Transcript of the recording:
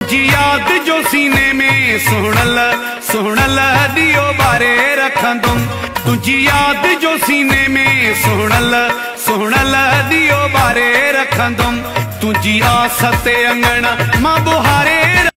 जी याद जो सीने में सुहणल दियो बारे रखंदुम। तुझी याद जो सीने में सुहणल दियो बारे रखंदुम। तुझी आस ते अंगण मां बुहारे